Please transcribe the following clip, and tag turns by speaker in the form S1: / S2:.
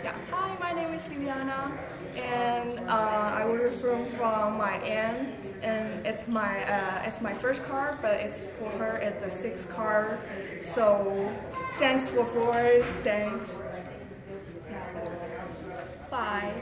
S1: Yeah. Hi, my name is Liliana, and I ordered from my aunt, and it's my first car, but it's for her. It's the sixth car. So thanks for Flores. Thanks. Bye.